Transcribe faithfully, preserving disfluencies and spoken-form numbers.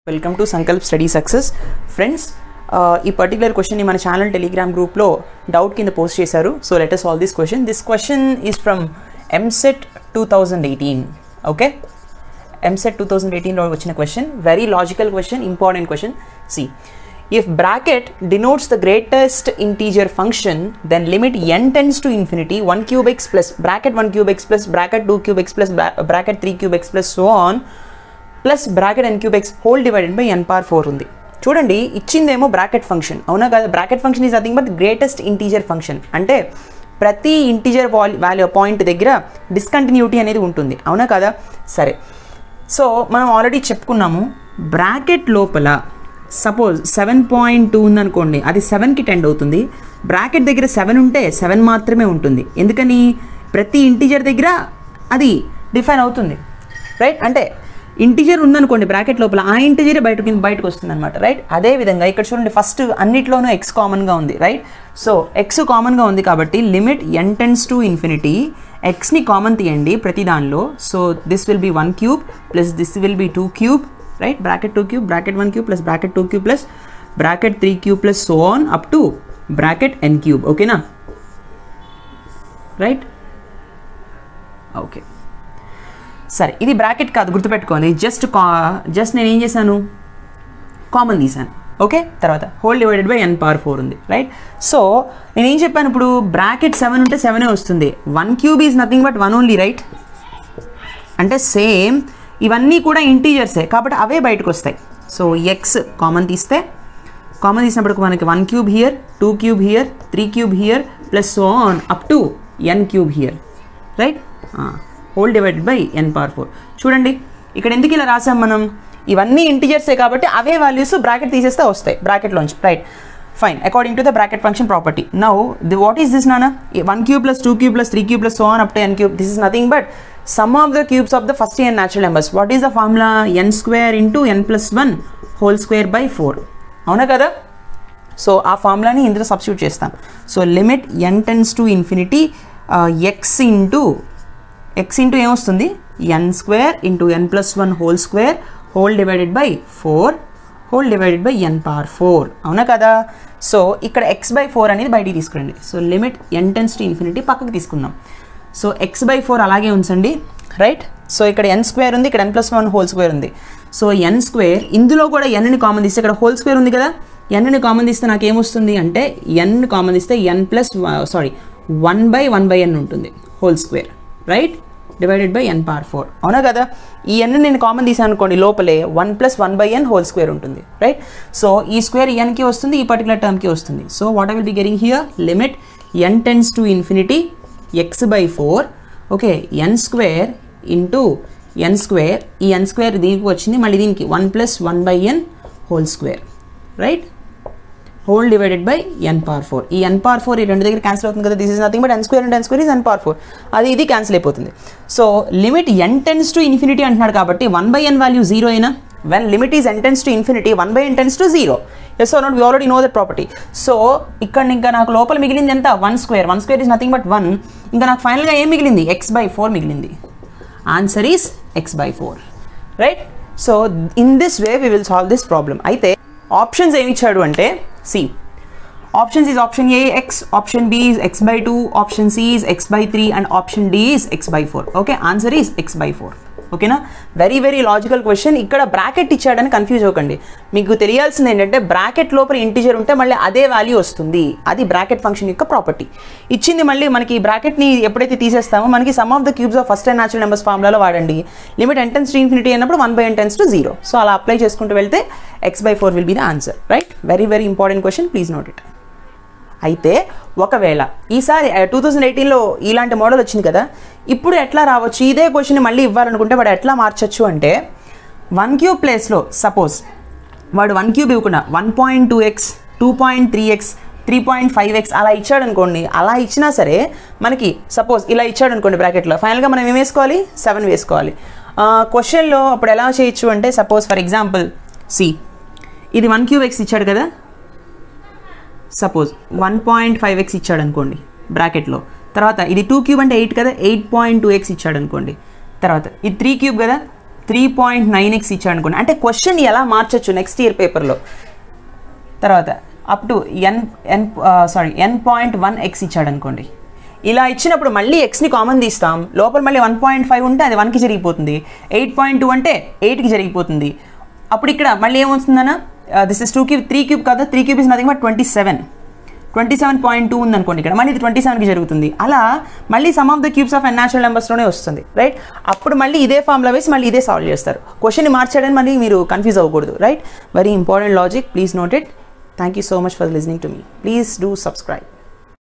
Welcome to Sankalp study success friends. ఈ particular క్వశ్చన్ని మన ఛానల్ టెలిగ్రామ్ గ్రూప్లో డౌట్ కింద పోస్ట్ చేశారు. So let us solve this question. This question is from M C E T twenty eighteen. Okay, M C E T twenty eighteen లో వచ్చిన question, very logical question, important question. See if bracket denotes the greatest integer function, then limit n tends to infinity one cube x plus bracket one cube x plus bracket two cube x plus bracket three cube x plus so on plus bracket n cube x whole divided by n power four ఉంది. చూడండి, ఇచ్చిందేమో bracket function, అవునా కదా? Bracket function is nothing but greatest integer function. అంటే ప్రతి integer value value point దగ్గర discontinuity అనేది ఉంటుంది, అవునా కదా? సరే, సో మనం ఆల్రెడీ చెప్పుకున్నాము, బ్రాకెట్ లోపల సపోజ్ సెవెన్ పాయింట్ టూ ఉందనుకోండి, అది సెవెన్కి టెండ్ అవుతుంది. బ్రాకెట్ దగ్గర సెవెన్ ఉంటే సెవెన్ మాత్రమే ఉంటుంది. ఎందుకని? ప్రతి ఇంటీజర్ దగ్గర అది డిఫైన్ అవుతుంది, రైట్? అంటే ఇంటీజర్ ఉందనుకోండి బ్రాకెట్ లోపల, ఆ ఇంటీజరే బయటకు బయటకు వస్తుంది అనమాట, రైట్? అదేవిధంగా ఇక్కడ చూడండి, ఫస్ట్ అన్నిట్లోనూ ఎక్స్ కామన్గా ఉంది, రైట్? సో ఎక్స్ కామన్గా ఉంది కాబట్టి limit n tends to infinity, ఎక్స్ని కామన్ తీయండి ప్రతి దానిలో. So this will be one cube plus this will be two cube, right? Bracket two cube, bracket one cube plus bracket two cube plus bracket three cube plus so on up to bracket n cube. ఓకేనా? Right? Okay, సరే, ఇది bracket కాదు, గుర్తుపెట్టుకోండి. Just కా just నేను ఏం చేశాను, common తీసాను. ఓకే, తర్వాత whole divided by n power four ఉంది, రైట్? సో నేను ఏం చెప్పాను ఇప్పుడు, బ్రాకెట్ సెవెన్ ఉంటే సెవెనే వస్తుంది. One cube is nothing but one only, right? అంటే సేమ్ ఇవన్నీ కూడా ఇంటీజర్సే కాబట్టి అవే బయటకు వస్తాయి. సో ఎక్స్ కామన్ తీస్తే, కామన్ తీసినప్పుడు మనకి one cube here, two cube here, three cube here plus so on up to n cube here, right? Whole divided by n power four. చూడండి, ఇక్కడ ఎందుకు ఇలా రాసాం మనం, ఇవన్నీ ఇంటీజర్సే కాబట్టి అవే వాల్యూస్ బ్రాకెట్ తీసేస్తే వస్తాయి బ్రాకెట్లోంచి, right? Fine, according to the bracket function property. Now the what is this నానా, one cube plus two cube plus three cube plus so on up to n cube. This is nothing but sum of the cubes of the first n natural numbers. What is the formula? N square into n plus one whole square by four, అవునా కదా? So ఆ ఫార్ములాని ఇందులో substitute చేస్తాం. So limit n tends to infinity x into x into ఏమొస్తుంది, n square into n plus one whole square whole divided by four whole divided by n power four, అవునా కదా? So ఇక్కడ X by four అనేది బయటికి తీసుకురండి. So limit n tends to infinity పక్కకి తీసుకుందాం. So X by four అలాగే ఉంచండి, రైట్? సో ఇక్కడ ఎన్ స్క్వేర్ ఉంది, ఇక్కడ n plus one whole square ఉంది. సో ఎన్ స్క్వేర్, ఇందులో కూడా ఎన్ని కామన్ తీస్తే, ఇక్కడ హోల్ స్క్వేర్ ఉంది కదా, ఎన్ని కామన్ తీస్తే నాకు ఏమొస్తుంది అంటే, ఎన్ కామన్ తీస్తే n plus sorry one by one by n ఉంటుంది whole square, right? Divided by n power four, అవునా కదా? ఈ ఎన్ నేను కామన్ తీసాను అనుకోండి, లోపలే one plus one by n whole square ఉంటుంది, రైట్? సో ఈ స్క్వేర్ ఎన్కి వస్తుంది, ఈ పర్టికులర్ టర్మ్కి వస్తుంది. So what I will be getting here, limit n tends to infinity x by four, okay, n square into n square, ఈ ఎన్ square దీనికి వచ్చింది, మళ్ళీ దీనికి one plus one by n whole square, right? Whole divided by n power four. ఈ n power four ఈ రెండు దగ్గర cancel అవుతుంది కదా, this is nothing but n square and n square is n power four, అది ఇది cancel అయిపోతుంది. So limit n tends to infinity అంటున్నాడు కాబట్టి one by n value zero అయినా, when limit is n tends to infinity one by n tends to zero. Yes or not, we already know that property. సో ఇక్కడ ఇంకా నాకు లోపల మిగిలింది ఎంత, one square. One square is nothing but one. ఇంకా నాకు ఫైనల్గా ఏం మిగిలింది, ఎక్స్ బై ఫోర్ మిగిలింది. Answer is x by four, right? So in this way we will solve this problem. అయితే ఆప్షన్స్ ఏమి ఇచ్చాడు అంటే, C options is option A x, option B is x by two, option C is x by three and option D is x by four. Okay, answer is x by four. ఓకేనా? Very very logical question. ఇక్కడ bracket ఇచ్చాడని confuse అవ్వకండి. మీకు తెలియాల్సింది ఏంటంటే, bracket లోపల integer ఉంటే మళ్ళీ అదే వాల్యూ వస్తుంది, అది బ్రాకెట్ ఫంక్షన్ యొక్క ప్రాపర్టీ. ఇచ్చింది మళ్ళీ మనకి బ్రాకెట్ని ఎప్పుడైతే తీసేస్తామో మనకి sum of the cubes of first and natural numbers ఫార్ములాలో వాడండి. Limit n tends to infinity అయినప్పుడు one by n tends to zero. So అలా అప్లై చేసుకుంటూ వెళ్తే x by four will be the answer, right? Very very important question, please note it. అయితే ఒకవేళ ఈసారి two thousand ఎయిటీన్లో ఇలాంటి మోడల్ వచ్చింది కదా, ఇప్పుడు ఎట్లా రావచ్చు, ఇదే క్వశ్చన్ మళ్ళీ ఇవ్వాలనుకుంటే వాడు ఎట్లా మార్చచ్చు అంటే, వన్ క్యూబ్ ప్లేస్లో సపోజ్ వాడు వన్ క్యూబ్ ఇవ్వకుండా one point two x two point three x three point five x అలా ఇచ్చాడు అనుకోండి. అలా ఇచ్చినా సరే మనకి సపోజ్ ఇలా ఇచ్చాడు అనుకోండి బ్రాకెట్లో, ఫైనల్గా మనం ఏం వేసుకోవాలి, సెవెన్ వేసుకోవాలి. క్వశ్చన్లో అప్పుడు ఎలా చేయొచ్చు అంటే, సపోజ్ ఫర్ ఎగ్జాంపుల్ సి ఇది వన్ క్యూబ్ ఎక్స్ ఇచ్చాడు కదా, suppose one point five x ఇచ్చాడు అనుకోండి బ్రాకెట్లో, తర్వాత ఇది టూ క్యూబ్ అంటే ఎయిట్ కదా, ఎయిట్ పాయింట్ టూ ఎక్స్ ఇచ్చాడు అనుకోండి, తర్వాత ఇది త్రీ క్యూబ్ కదా, త్రీ పాయింట్ నైన్ ఎక్స్ ఇచ్చాడు అనుకోండి, అంటే క్వశ్చన్ ఎలా మార్చచ్చు నెక్స్ట్ ఇయర్ పేపర్లో. తర్వాత up to n n sorry n point one x ఇచ్చాడు అనుకోండి, ఇలా ఇచ్చినప్పుడు మళ్ళీ ఎక్స్ని కామన్ తీస్తాం, లోపల మళ్ళీ వన్ పాయింట్ ఫైవ్ ఉంటే అది వన్కి జరిగిపోతుంది, ఎయిట్ పాయింట్ టూ అంటే ఎయిట్కి జరిగిపోతుంది. అప్పుడు ఇక్కడ మళ్ళీ ఏమవుతుందన్నా, this is two cube three cube కదా, three cube is nothing but twenty seven twenty seven point two ఉంది అనుకోండి, ఇక్కడ మళ్ళీ ఇది ట్వంటీ సెవెన్కి జరుగుతుంది. అలా మళ్ళీ sum of the cubes of n natural నెంబర్స్లోనే వస్తుంది, రైట్. అప్పుడు మళ్ళీ ఇదే ఫార్ములా వేసి మళ్ళీ ఇదే సాల్వ్ చేస్తారు. క్వశ్చన్ని మార్చడానికి మళ్ళీ మీరు కన్ఫ్యూజ్ అవ్వకూడదు, right. Very important logic, please note it. Thank you so much for listening to me. Please do subscribe.